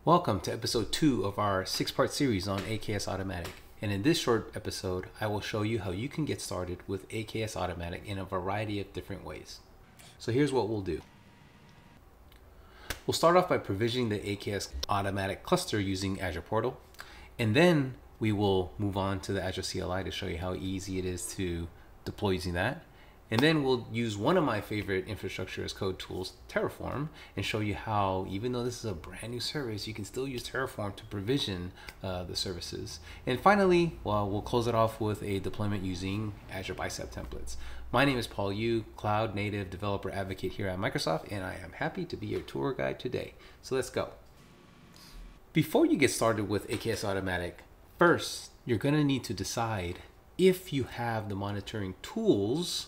Welcome to episode 2 of our 6-part series on AKS Automatic. And in this short episode, I will show you how you can get started with AKS Automatic in a variety of different ways. So here's what we'll do. We'll start off by provisioning the AKS Automatic cluster using Azure Portal. And then we will move on to the Azure CLI to show you how easy it is to deploy using that. And then we'll use one of my favorite infrastructure as code tools, Terraform, and show you how, even though this is a brand new service, you can still use Terraform to provision the services. And finally, we'll close it off with a deployment using Azure Bicep templates. My name is Paul Yu, Cloud Native Developer Advocate here at Microsoft, and I am happy to be your tour guide today. So let's go. Before you get started with AKS Automatic, first, you're going to need to decide if you have the monitoring tools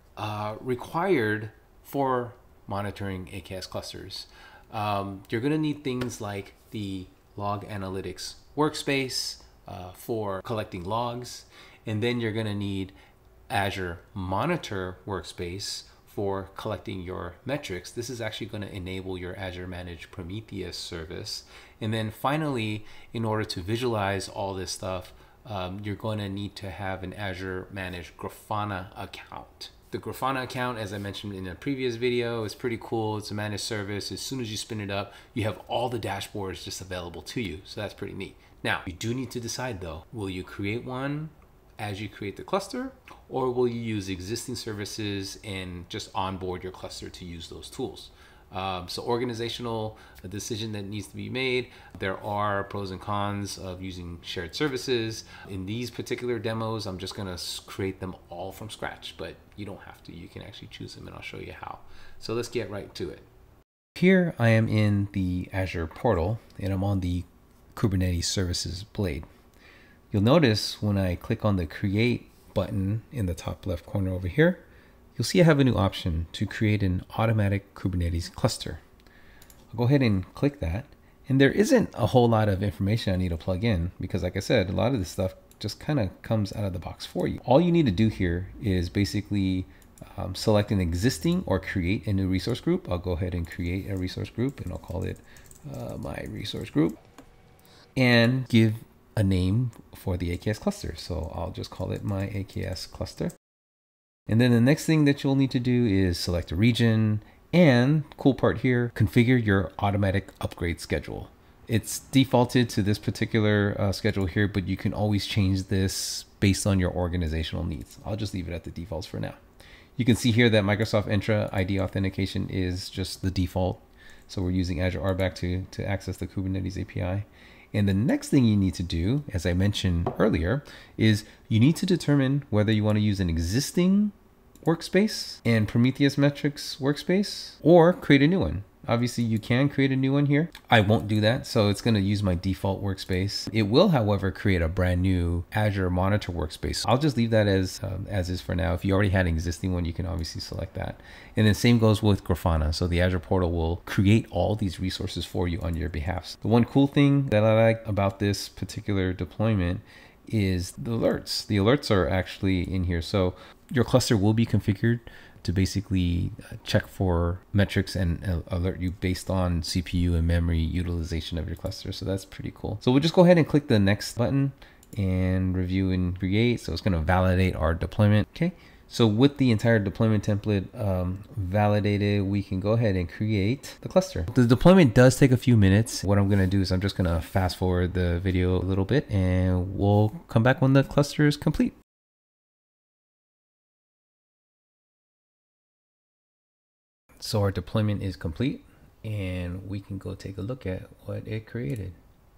required for monitoring AKS clusters. You're going to need things like the log analytics workspace for collecting logs, and then you're going to need Azure Monitor workspace for collecting your metrics. This is actually going to enable your Azure Managed Prometheus service. And then finally, in order to visualize all this stuff, you're going to need to have an Azure Managed Grafana account. The Grafana account, as I mentioned in a previous video, is pretty cool. It's a managed service. As soon as you spin it up, you have all the dashboards just available to you. So that's pretty neat. Now, you do need to decide though, will you create one as you create the cluster, or will you use existing services and just onboard your cluster to use those tools? So organizational decision that needs to be made. There are pros and cons of using shared services. In these particular demos, I'm just gonna create them all from scratch, but you don't have to. You can actually choose them and I'll show you how. So let's get right to it. Here I am in the Azure portal and I'm on the Kubernetes Services blade. You'll notice when I click on the Create button in the top left corner over here, you'll see I have a new option to create an automatic Kubernetes cluster. I'll go ahead and click that. And there isn't a whole lot of information I need to plug in because, like I said, a lot of this stuff just kind of comes out of the box for you. All you need to do here is basically select an existing or create a new resource group. I'll go ahead and create a resource group and I'll call it my resource group and give a name for the AKS cluster. So I'll just call it my AKS cluster. And then the next thing that you'll need to do is select a region and, cool part here, configure your automatic upgrade schedule. It's defaulted to this particular schedule here, but you can always change this based on your organizational needs. I'll just leave it at the defaults for now. You can see here that Microsoft Entra ID authentication is just the default. So we're using Azure RBAC to access the Kubernetes API. And the next thing you need to do, as I mentioned earlier, is you need to determine whether you want to use an existing workspace and Prometheus metrics workspace or create a new one. Obviously, you can create a new one here. I won't do that, so it's going to use my default workspace. It will, however, create a brand new Azure Monitor workspace. I'll just leave that as is for now. If you already had an existing one, you can obviously select that. And then same goes with Grafana. So the Azure portal will create all these resources for you on your behalf. The one cool thing that I like about this particular deployment is the alerts. The alerts are actually in here. So your cluster will be configured to basically check for metrics and alert you based on CPU and memory utilization of your cluster. So that's pretty cool. So we'll just go ahead and click the next button and review and create. So it's going to validate our deployment. Okay. So with the entire deployment template validated, we can go ahead and create the cluster. The deployment does take a few minutes. What I'm going to do is I'm just going to fast forward the video a little bit and we'll come back when the cluster is complete. So our deployment is complete and we can go take a look at what it created.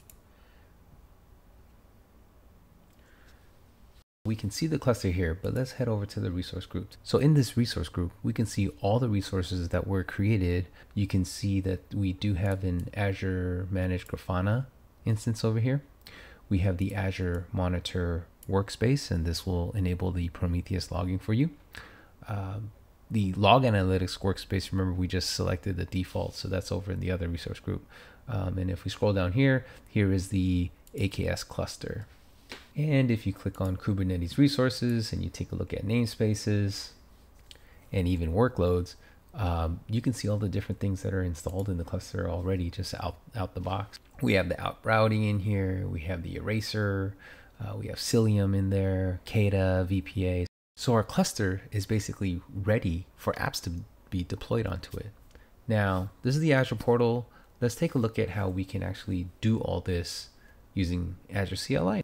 We can see the cluster here, but let's head over to the resource group. So in this resource group, we can see all the resources that were created. You can see that we do have an Azure Managed Grafana instance over here. We have the Azure Monitor workspace, and this will enable the Prometheus logging for you. The log analytics workspace, remember we just selected the default, so that's over in the other resource group. And if we scroll down here, here is the AKS cluster. And if you click on Kubernetes resources and you take a look at namespaces and even workloads, You can see all the different things that are installed in the cluster already just out the box. We have the out routing in here. We have the eraser. We have Cilium in there, Kata, VPA. So our cluster is basically ready for apps to be deployed onto it. Now, this is the Azure portal. Let's take a look at how we can actually do all this using Azure CLI.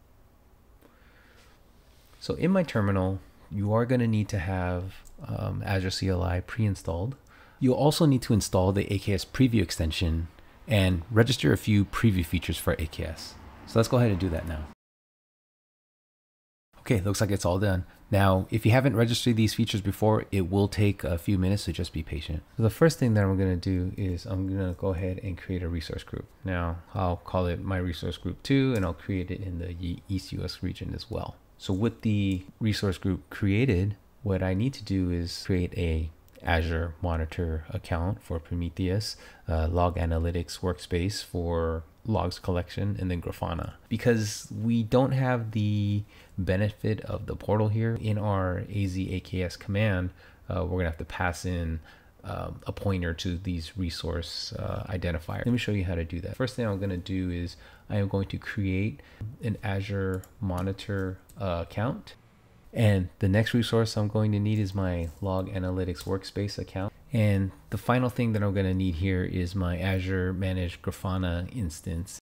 So in my terminal, you are going to need to have Azure CLI pre-installed. You'll also need to install the AKS preview extension and register a few preview features for AKS. So let's go ahead and do that now. Okay, looks like it's all done. Now, if you haven't registered these features before, it will take a few minutes, so just be patient. So the first thing that I'm going to do is I'm going to go ahead and create a resource group. Now, I'll call it my resource group 2, and I'll create it in the East US region as well. So with the resource group created, what I need to do is create a Azure Monitor account for Prometheus, Log Analytics workspace for logs collection, and then Grafana. Because we don't have the benefit of the portal here in our AKS command, we're gonna have to pass in a pointer to these resource identifiers. Let me show you how to do that. First thing I'm going to do is I am going to create an Azure Monitor account. And the next resource I'm going to need is my Log Analytics workspace account. And the final thing that I'm going to need here is my Azure Managed Grafana instance.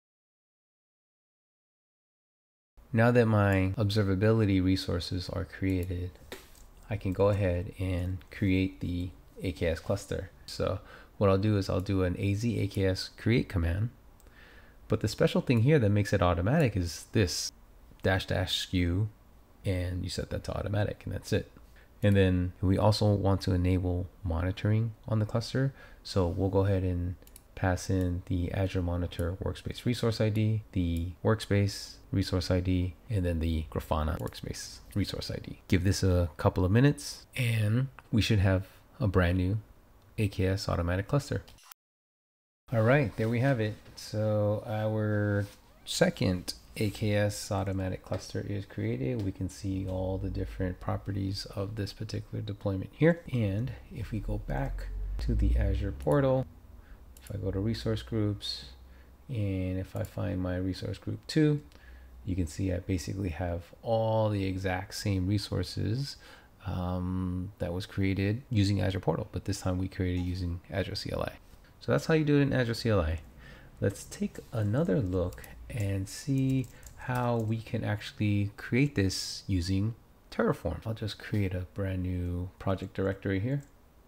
Now that my observability resources are created, I can go ahead and create the AKS cluster. So what I'll do is I'll do an AKS create command. But the special thing here that makes it automatic is this --skew, and you set that to automatic, and that's it. And then we also want to enable monitoring on the cluster. So we'll go ahead and pass in the Azure Monitor Workspace Resource ID, the Workspace Resource ID, and then the Grafana Workspace Resource ID. Give this a couple of minutes, and we should have a brand new AKS Automatic cluster. All right, there we have it. So our second AKS Automatic cluster is created. We can see all the different properties of this particular deployment here. And if we go back to the Azure portal, if I go to resource groups, and if I find my resource group 2, you can see I basically have all the exact same resources that was created using Azure portal, but this time we created using Azure CLI. So that's how you do it in Azure CLI. Let's take another look and see how we can actually create this using Terraform. I'll just create a brand new project directory here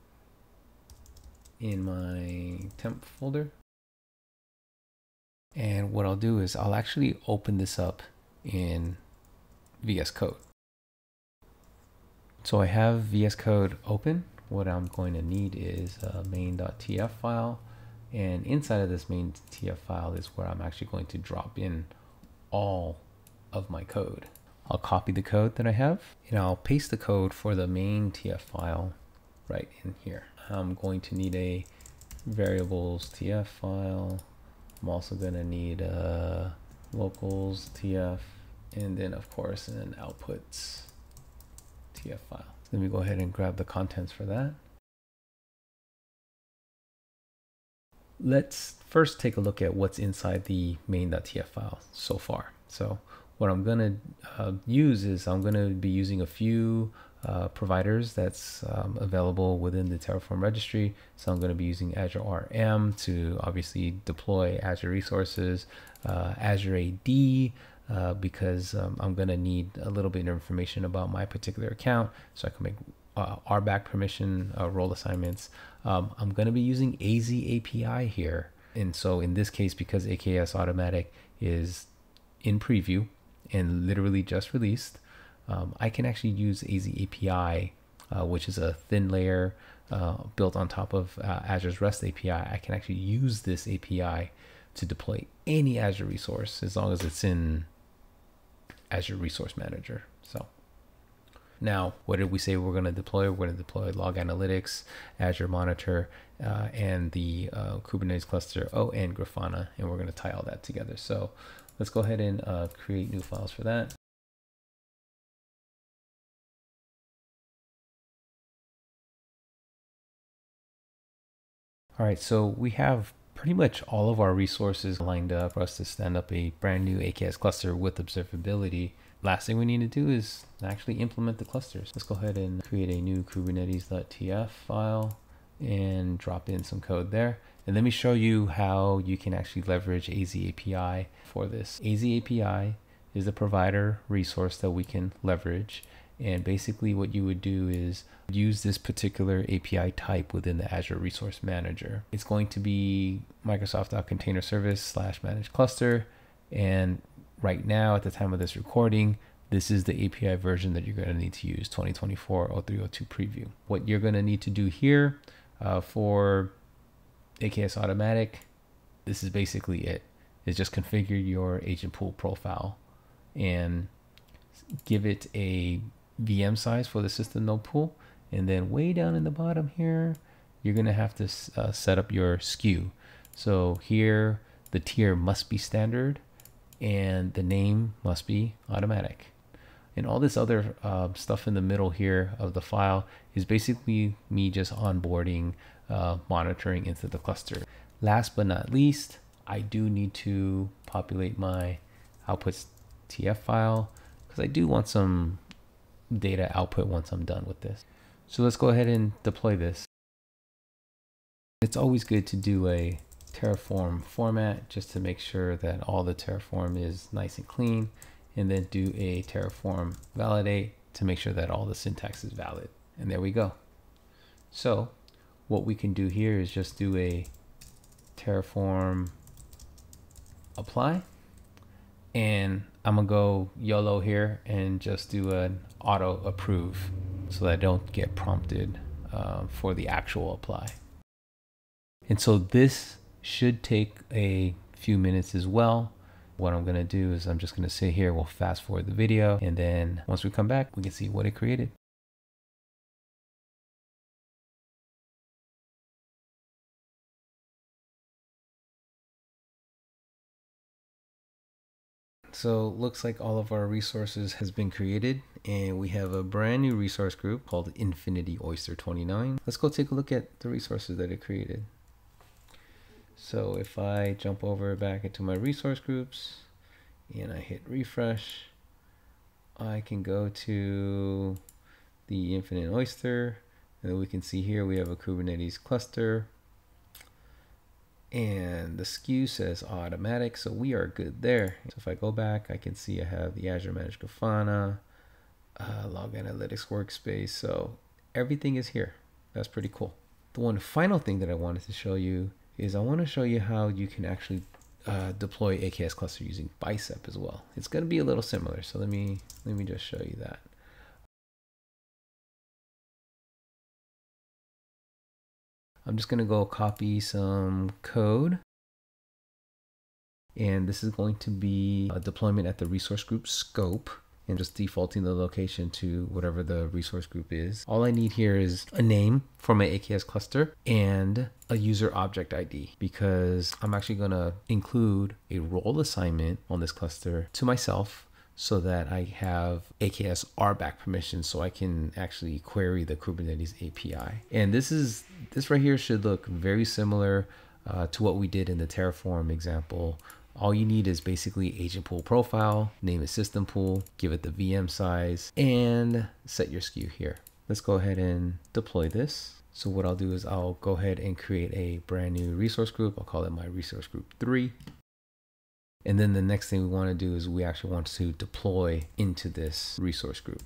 in my temp folder. And what I'll do is I'll actually open this up in VS Code. So I have VS Code open. What I'm going to need is a main.tf file. And inside of this main.tf file is where I'm actually going to drop in all of my code. I'll copy the code that I have, and I'll paste the code for the main.tf file right in here. I'm going to need a variables.tf file. I'm also going to need a locals.tf, and then of course an outputs.tf file. Let me go ahead and grab the contents for that. Let's first take a look at what's inside the main.tf file so far. So what I'm going to use is I'm going to be using a few providers that's available within the Terraform registry. So I'm going to be using Azure RM to obviously deploy Azure resources, Azure AD, because I'm going to need a little bit of information about my particular account so I can make RBAC permission role assignments. I'm going to be using AZ API here. And so in this case, because AKS Automatic is in preview and literally just released, I can actually use AZ API, which is a thin layer built on top of Azure's REST API. I can actually use this API to deploy any Azure resource as long as it's in Azure Resource Manager. So now, what did we say we're going to deploy? We're going to deploy Log Analytics, Azure Monitor, and the Kubernetes cluster, and Grafana, and we're going to tie all that together. So let's go ahead and create new files for that. All right, so we have pretty much all of our resources lined up for us to stand up a brand new AKS cluster with observability. Last thing we need to do is actually implement the clusters. Let's go ahead and create a new kubernetes.tf file and drop in some code there. And let me show you how you can actually leverage AZ API for this. AZ API is the provider resource that we can leverage. And basically what you would do is use this particular API type within the Azure Resource Manager. It's going to be Microsoft.Container Service / managed cluster. And right now, at the time of this recording, this is the API version that you're going to need to use, 2024 0302 preview. What you're going to need to do here for AKS Automatic, this is basically it. Is just configure your agent pool profile and give it a VM size for the system node pool. And then way down in the bottom here, you're going to have to set up your SKU. So here, the tier must be standard and the name must be automatic. And all this other stuff in the middle here of the file is basically me just onboarding, monitoring into the cluster. Last but not least, I do need to populate my outputs TF file because I do want some data output once I'm done with this. So let's go ahead and deploy this. It's always good to do a Terraform format just to make sure that all the Terraform is nice and clean, and then do a Terraform validate to make sure that all the syntax is valid. And there we go. So what we can do here is just do a Terraform apply, and I'm gonna go YOLO here and just do an auto approve so that I don't get prompted for the actual apply. And so this should take a few minutes as well. What I'm gonna do is I'm just gonna sit here, we'll fast forward the video, and then once we come back, we can see what it created. So looks like all of our resources has been created, and we have a brand new resource group called Infinity Oyster 29. Let's go take a look at the resources that it created. So if I jump over back into my resource groups and I hit refresh, I can go to the Infinite Oyster, and we can see here we have a Kubernetes cluster, and the SKU says automatic, so we are good there. So if I go back, I can see I have the Azure Managed Grafana, Log Analytics Workspace, so everything is here. That's pretty cool. The one final thing that I wanted to show you is I want to show you how you can actually deploy AKS cluster using Bicep as well. It's going to be a little similar, so let me just show you that. I'm just going to go copy some code, and this is going to be a deployment at the resource group scope, and just defaulting the location to whatever the resource group is. All I need here is a name for my AKS cluster and a user object ID, because I'm actually going to include a role assignment on this cluster to myself so that I have AKS RBAC permissions so I can actually query the Kubernetes API. And this right here should look very similar to what we did in the Terraform example. All you need is basically agent pool profile, name a system pool, give it the VM size, and set your SKU here. Let's go ahead and deploy this. So what I'll do is I'll go ahead and create a brand new resource group. I'll call it my resource group 3. And then the next thing we want to do is we actually want to deploy into this resource group.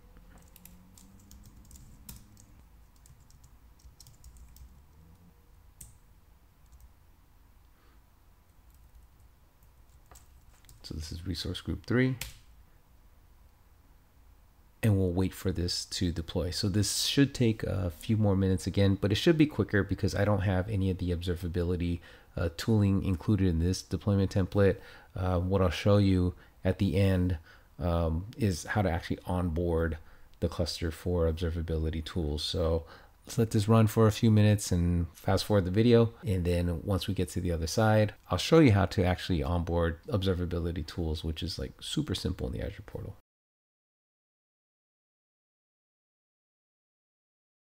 So this is resource group 3. And we'll wait for this to deploy. So this should take a few more minutes again, but it should be quicker because I don't have any of the observability tooling included in this deployment template. What I'll show you at the end is how to actually onboard the cluster for observability tools. So let's let this run for a few minutes and fast forward the video. And then once we get to the other side, I'll show you how to actually onboard observability tools, which is like super simple in the Azure portal.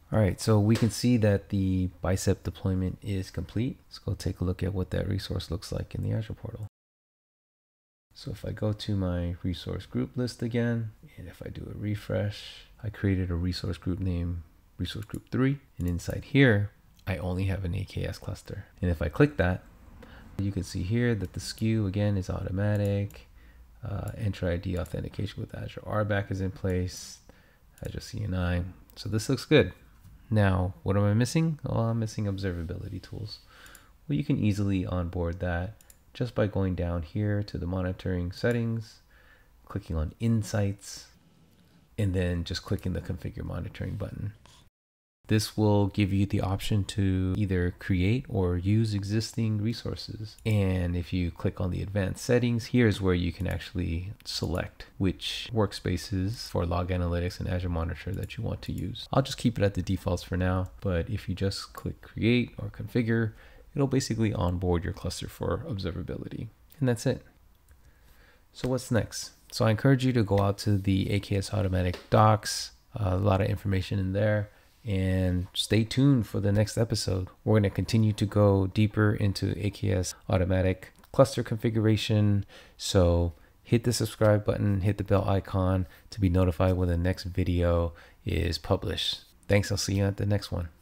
All right, so we can see that the Bicep deployment is complete. Let's go take a look at what that resource looks like in the Azure portal. So if I go to my resource group list again, and if I do a refresh, I created a resource group named resource group 3. And inside here, I only have an AKS cluster. And if I click that, you can see here that the SKU again is automatic. Enter ID authentication with Azure RBAC is in place. Azure CLI. So this looks good. Now, what am I missing? Oh, I'm missing observability tools. Well, you can easily onboard that just by going down here to the monitoring settings, clicking on insights, and then just clicking the configure monitoring button. This will give you the option to either create or use existing resources. And if you click on the advanced settings, here's where you can actually select which workspaces for log analytics and Azure Monitor that you want to use. I'll just keep it at the defaults for now, but if you just click create or configure, it'll basically onboard your cluster for observability. And that's it. So what's next? So I encourage you to go out to the AKS Automatic docs, a lot of information in there. And stay tuned for the next episode. We're going to continue to go deeper into AKS Automatic cluster configuration. So hit the subscribe button, hit the bell icon to be notified when the next video is published. Thanks. I'll see you at the next one.